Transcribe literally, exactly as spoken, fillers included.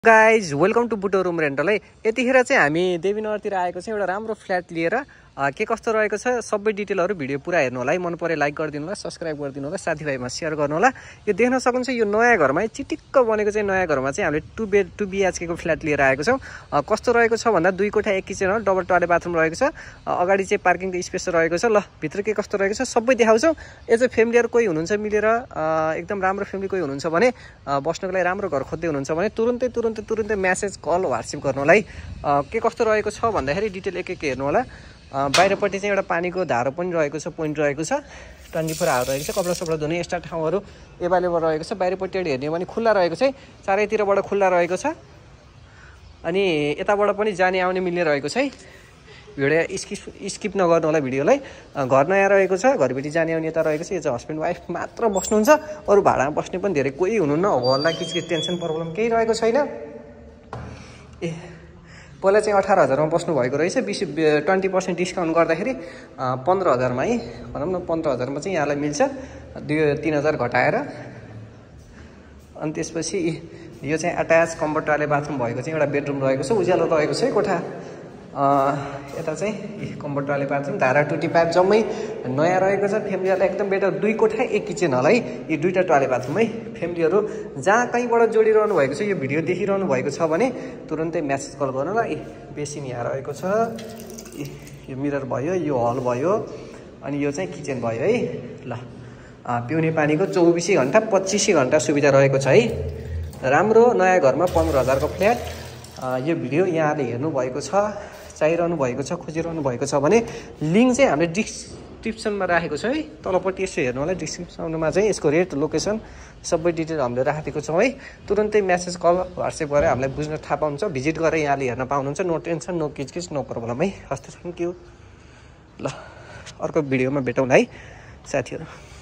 Guys welcome to बुटो room rental है। यतिखेर चाहिँ हामी देवीनगरतिर आएको छौँ एउटा राम्रो फ्ल्याट लिएर। के कस्तो रहेको छ सबै डिटेलहरू भिडियो पुरा हेर्नु होला है। मन परे लाइक गरिदिनु होला, सब्सक्राइब गरिदिनु होला, साथीभाइमा सेयर गर्नु होला। यो देख्न सक्नुहुन्छ यो नयाँ घरमा चिटिक्क बनेको चाहिँ नयाँ घरमा चाहिँ हामीले टु बेड टु बिएचके को फ्ल्याट लिएर आएको छौँ। कस्तो रहेको छ भन्दा दुई कोठा एक किचन हो, डबल टोयलेट बाथरुम रहेको छ। अगाडि चाहिँ पार्किङको स्पेस रहेको छ। ल भित्र के कस्तो रहेको छ सबै देखाउँछौँ। एज अ फ्यामिलीहरू कोही हुनुहुन्छ मिलेर एकदम राम्रो फ्यामिली कोही हुनुहुन्छ भने बस्नको लागि राम्रो घर खोज्दै हुनुहुन्छ भने तुरुन्तै तुरुन्तै तुरुन्तै म्यासेज कल व्हाट्सएप गर्नु होला है। के कस्तो रहेको छ भन्दाखेरि डिटेल एक एक हेर्नु होला। बाहिरपट्टि चाहिँ एउटा पानीको धारो पनि रहेको छ, पोइन्ट रहेको छ, ट्वेन्टी फोर आवर रहेको छ। कपडा सपडा धुने एक्स्ट्रा ठाउँहरू एभाइलेबल रहेको छ। बाहिरपट्टि हेर्ने भने खुल्ला रहेको छ, चारैतिरबाट खुल्ला रहेको छ। अनि यताबाट पनि जाने आउने मिल्ने रहेको छ है। भिडियो स्किप स्किप नगर्नु होला भिडियोलाई। घर नयाँ रहेको छ, घरभित्र जाने आउने यता रहेको छ। यो चाहिँ हस्बेन्ड वाइफ मात्र बस्नुहुन्छ, अरू भाडामा बस्ने पनि धेरै कोही हुनुहुन्न। हल्ला किचकिच टेन्सन प्रब्लम केही रहेको छैन। ए पहिला चाहिँ अठार हजारमा बस्नु भएको रहेछ। बिस ट्वेन्टी पर्सेन्ट डिस्काउन्ट गर्दाखेरि पन्ध्र हजारमा है भनौँ न, पन्ध्र हजारमा चाहिँ यहाँलाई मिल्छ दुई तिन हजार घटाएर। अनि त्यसपछि यो चाहिँ एट्याच कम्फर्ट टोयलेट बाथरुम भएको चाहिँ एउटा बेडरुम रहेको छ। उज्यालो रहेको छ है कोठा। यता चाहिँ कम्फर्ट टोयलेट बाथरुम, धारा टुटी पाइप जम्मै नयाँ रहेको छ। फ्यामिलीहरूलाई एकदम बेटर। दुई कोठा एक किचन होला है। यी दुईवटा टोयलेट बाथरुम है। फ्यामिलीहरू जहाँ कहीँबाट जोडिरहनु भएको छ, यो भिडियो देखिरहनु भएको छ भने तुरुन्तै म्यासेज कल गर्नु ल। ए बेसिन यहाँ रहेको छ, यो मिरर भयो, यो हल भयो, अनि यो चाहिँ किचन भयो है। ल पिउने पानीको चौबिसै घन्टा पच्चिसै घन्टा सुविधा रहेको छ है। राम्रो नयाँ घरमा पन्ध्र हजारको फ्ल्याट। यो भिडियो यहाँले हेर्नु भएको छ, चाहिरहनु भएको छ, खोजिरहनु भएको छ भने लिङ्क चाहिँ हामीले डिस्क्रिप्सनमा राखेको छ है। तलपट्टि यसो हेर्नु होला। डिस्क्रिप्सनमा चाहिँ यसको रेट, लोकेसन सबै डिटेल हामीले राखेको छौँ है। तुरन्तै म्यासेज कल व्हाट्सएप गरेर हामीलाई बुझ्न थाहा पाउनुहुन्छ। भिजिट गरेर यहाँले हेर्न पाउनुहुन्छ। नो टेन्सन, नो किचकिच, नो प्रब्लम है। हस् त, थ्याङ्क यू। ल अर्को भिडियोमा भेटौँ है साथीहरू।